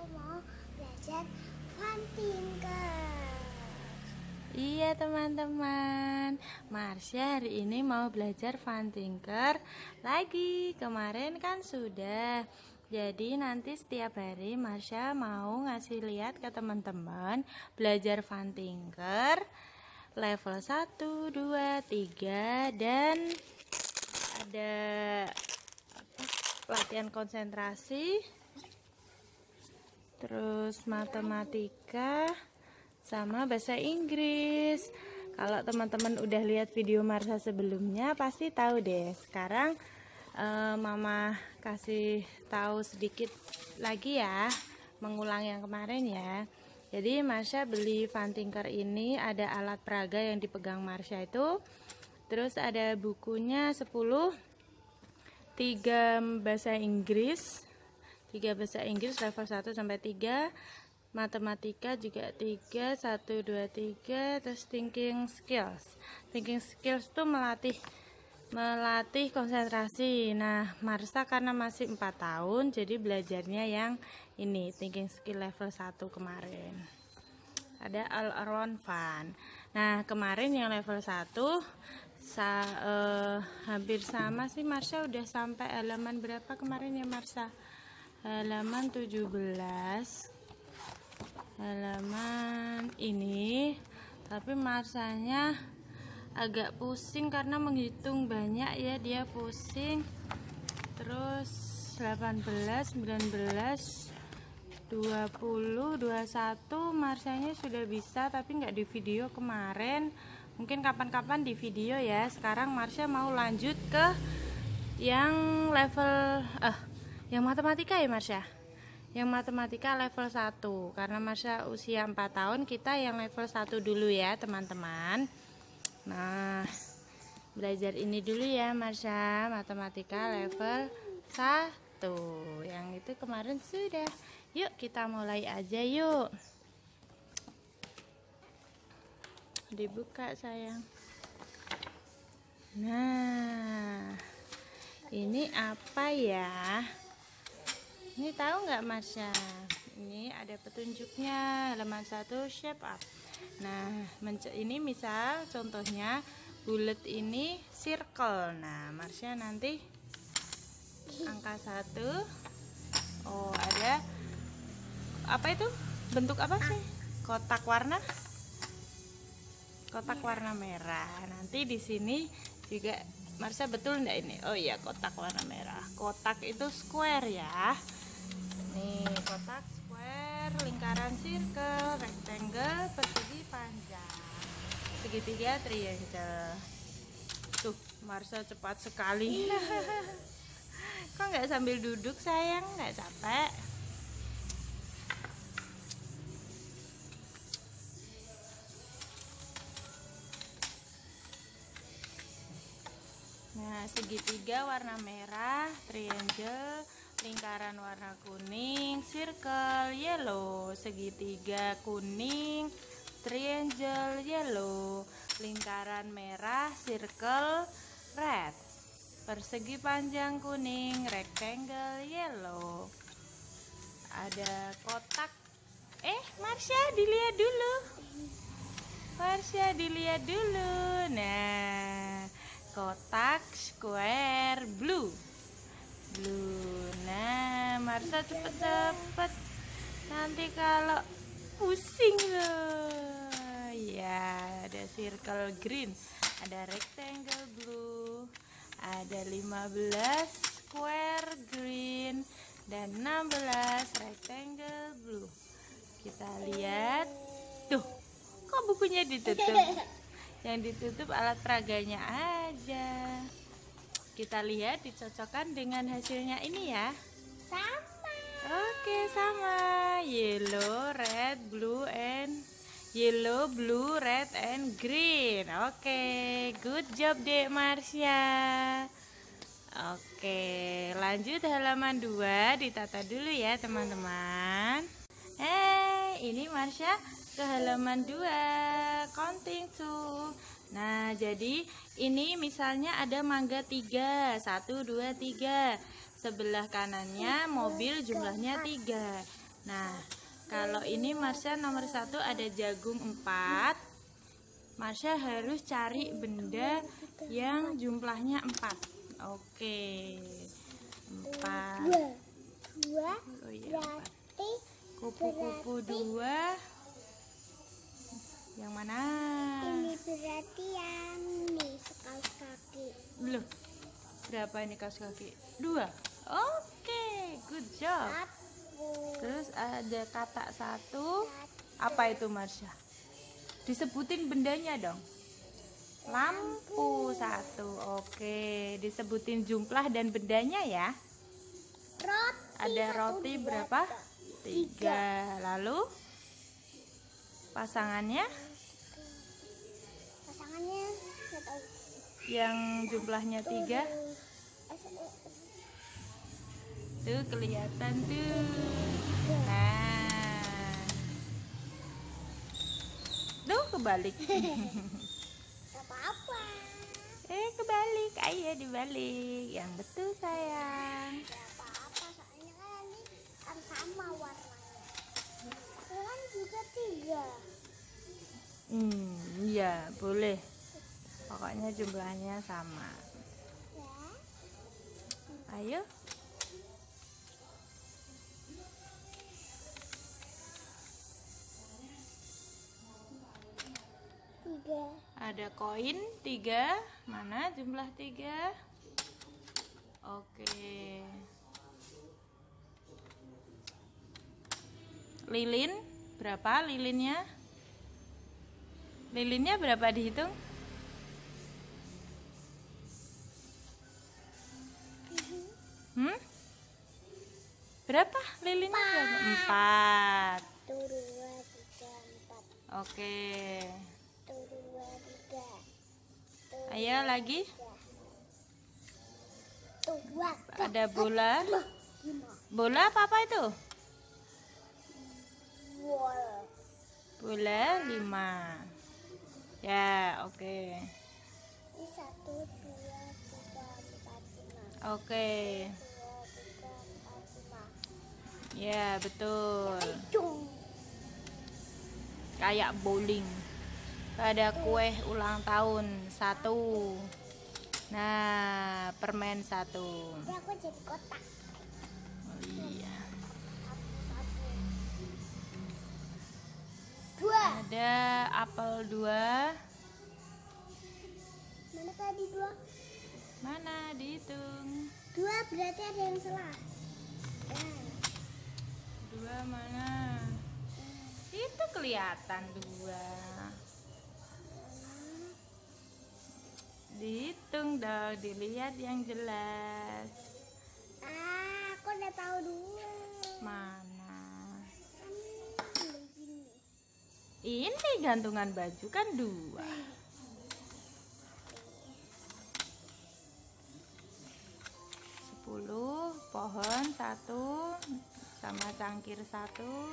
mau belajar fun tinker. Iya teman-teman, Marsha hari ini mau belajar fun tinker lagi. Kemarin kan sudah. Jadi nanti setiap hari Marsha mau ngasih lihat ke teman-teman belajar fun tinker level 1, 2, 3 dan ada latihan konsentrasi, terus matematika sama bahasa Inggris. Kalau teman-teman udah lihat video Marsha sebelumnya pasti tahu deh. Sekarang Mama kasih tahu sedikit lagi ya, mengulang yang kemarin ya. Jadi Marsha beli fun tinker ini, ada alat peraga yang dipegang Marsha itu, terus ada bukunya 10, 3 bahasa Inggris, 3 bahasa Inggris level 1 sampai 3, matematika juga 3, 1, 2, 3, terus thinking skills. Thinking skills tuh melatih konsentrasi. Nah, Marsha karena masih 4 tahun, jadi belajarnya yang ini, thinking skill level 1 kemarin. Ada all around fun. Nah, kemarin yang level 1 hampir sama sih. Marsha udah sampai halaman berapa kemarin ya Marsha? Halaman 17. Halaman ini, tapi Marshanya agak pusing karena menghitung banyak ya, dia pusing. Terus 18, 19, 20, 21 Marshanya sudah bisa, tapi nggak di video kemarin. Mungkin kapan-kapan di video ya. Sekarang Marsha mau lanjut ke yang level yang matematika ya Marsha. Yang matematika level 1. Karena Marsha usia 4 tahun, kita yang level 1 dulu ya teman-teman. Nah, belajar ini dulu ya Marsha, matematika level 1. Yang itu kemarin sudah. Yuk kita mulai aja yuk. Dibuka sayang. Nah, ini apa ya? Ini tahu nggak Marsha? Ini ada petunjuknya, halaman 1 shape up. Nah, ini misal contohnya bulat ini circle. Nah, Marsha nanti angka 1. Oh, ada apa itu? Bentuk apa sih? Kotak warna merah. Nanti di sini juga Marsha betul enggak ini? Oh iya, kotak warna merah. Kotak itu square ya. Nih, kotak square, lingkaran circle, rectangle, persegi panjang, segitiga triangle. Tuh, Marsha cepat sekali. Kok nggak sambil duduk sayang? Nggak capek? Nah, segitiga warna merah, triangle, lingkaran warna kuning, circle yellow, segitiga kuning, triangle yellow, lingkaran merah, circle red, persegi panjang kuning, rectangle yellow. Ada kotak. Marsha dilihat dulu. Nah, kotak square blue. Nah, Marsha cepet-cepet, nanti kalau pusing loh. Ya, ada circle green, ada rectangle blue, ada 15 square green dan 16 rectangle blue. Kita lihat tuh, kok bukunya ditutup? Yang ditutup alat peraganya aja. Kita lihat, dicocokkan dengan hasilnya ini ya. Sama. Oke, sama. Yellow, blue, red, and green. Oke, good job dek Marsha. Oke, lanjut halaman 2, ditata dulu ya teman-teman. Ini Marsha ke halaman 2, counting to. Nah, jadi ini misalnya ada mangga 3, 1, 2, 3. Sebelah kanannya mobil jumlahnya 3. Nah, kalau ini Marsha nomor 1 ada jagung 4. Marsha harus cari benda yang jumlahnya 4. Oke. 4. Dua Oh iya, 4. berarti Kupu-kupu 2. Yang mana? ini berarti yang ini sekaus kaki. Belum. Berapa ini kaos kaki? 2. Oke, good job. Terus ada kata 1. Apa itu Marsha? Disebutin bendanya dong. Lampu 1. Oke, disebutin jumlah dan bendanya ya. Roti. Ada roti berapa? 3. Lalu pasangannya Nggak tahu. yang jumlahnya 3. Tuh kelihatan tuh. Nah, tuh kebalik. Nggak apa-apa. Kebalik. Ayo dibalik. Yang betul sayang. Nggak apa-apa soalnya kan ini kan sama warnanya. Kan juga 3. Iya boleh. Pokoknya jumlahnya sama. Ya. Ayo. Ada koin 3. Mana jumlah 3? Oke. Lilin berapa lilinnya? Lilinnya berapa dihitung? Berapa lilinnya? Berapa? 4. 1, 2, 3, 4. Oke. 1, 2, 3. Ayo lagi. 2. Ada bola. 5. Bola apa itu? Bola. Bola 5. Ya, oke. Ini 1, 2, 3, 4, 5. Oke. 2, 3, 4, 5. Ya, betul. Cung. Kayak bowling. Ada kue ulang tahun 1. Nah, permen 1. Ini aku jadi kotak. Oh iya. 2. Ada apel 2. Mana tadi 2? Mana dihitung? 2 berarti ada yang salah. 2 mana? Itu kelihatan 2. Dihitung dong, dilihat yang jelas. Aku udah tahu 2. Mana? Begini. Ini gantungan baju kan 2. 10, pohon 1 sama cangkir 1.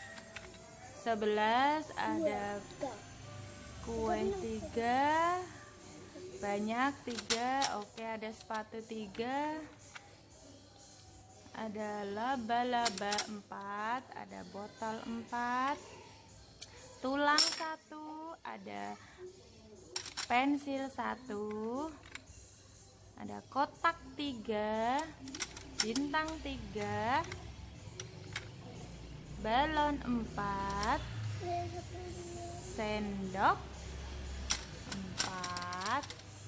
11 ada kue 3. Banyak 3. Oke, ada sepatu 3. Ada laba-laba 4. Ada botol 4. Tulang 1. Ada pensil 1. Ada kotak 3. Bintang 3. Balon 4. Sendok 4.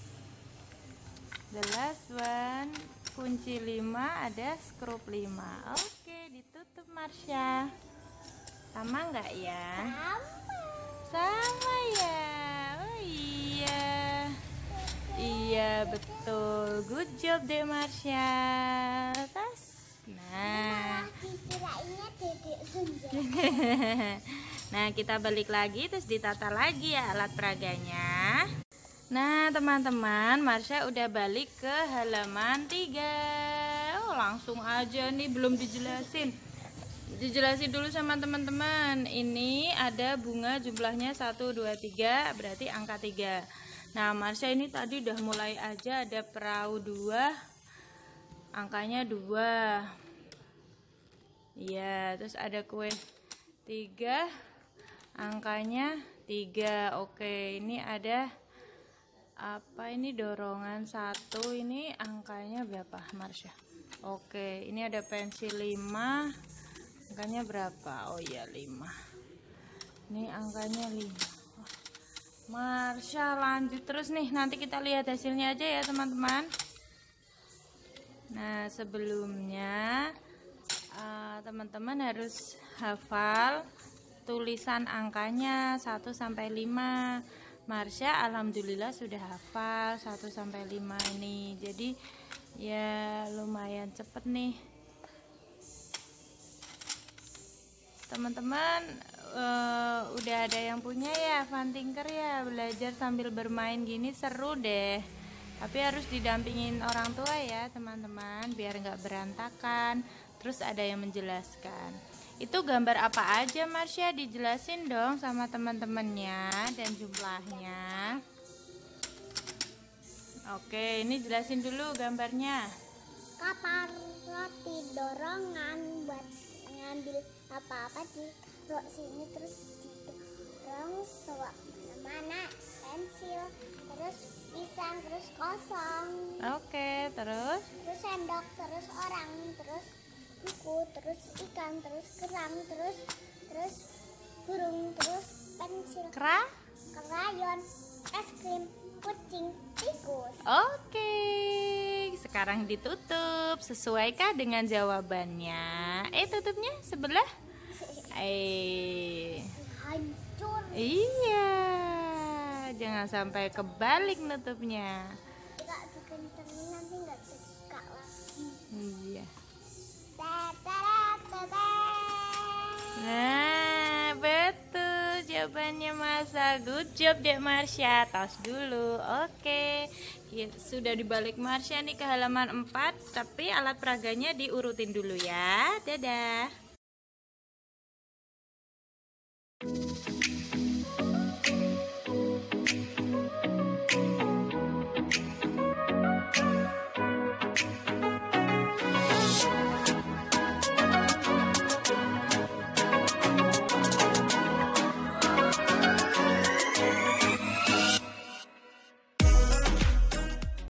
The last one, kunci 5, ada skrup 5. Oke, ditutup Marsha. Sama nggak ya? Sama ya. Oh iya. Iya betul. Good job deh Marsha. Tas. Nah. Dikirainnya dedek senja. Nah, kita balik lagi terus ditata lagi ya alat peraganya. Nah, teman-teman, Marsha udah balik ke halaman 3. Oh, langsung aja nih, belum dijelasin. Dijelasin dulu sama teman-teman. Ini ada bunga jumlahnya 1, 2, 3, berarti angka 3. Nah, Marsha ini tadi udah mulai aja ada perahu 2. Angkanya 2. Iya, terus ada kue 3, angkanya 3. Oke, ini ada apa ini, dorongan 1, ini angkanya berapa Marsha? Oke, ini ada pensil 5, angkanya berapa? Oh iya 5. Ini angkanya 5. Marsha lanjut terus nih, nanti kita lihat hasilnya aja ya teman-teman. Nah, sebelumnya teman-teman harus hafal tulisan angkanya 1 sampai 5. Marsha alhamdulillah sudah hafal 1 sampai 5 ini. Jadi ya lumayan cepet nih. Teman-teman udah ada yang punya ya Fun Tinker ya, belajar sambil bermain gini seru deh. Tapi harus didampingin orang tua ya teman-teman, biar nggak berantakan. Terus ada yang menjelaskan. Itu gambar apa aja Marsha, dijelasin dong sama teman-temannya dan jumlahnya. Oke, ini jelasin dulu gambarnya. Kapal roti dorongan buat ngambil apa-apa di sini, terus didorong bawa mana-mana, pensil, terus pisang, terus kosong. Oke, terus Sendok, terus orang, terus buku, terus ikan, terus kerang, terus burung, terus pensil, krayon, es krim, kucing, tikus. Oke, sekarang ditutup. Sesuaikah dengan jawabannya? Tutupnya sebelah. Hancur. Iya, jangan sampai kebalik nutupnya. Nggak dikencengin nanti nggak suka lagi. Iya. Ta-ta-ta-ta. Nah, betul jawabannya Masa. Good job Dek Marsha. Tos dulu. Oke. Sudah dibalik Marsha nih ke halaman 4, tapi alat peraganya diurutin dulu ya. Dadah.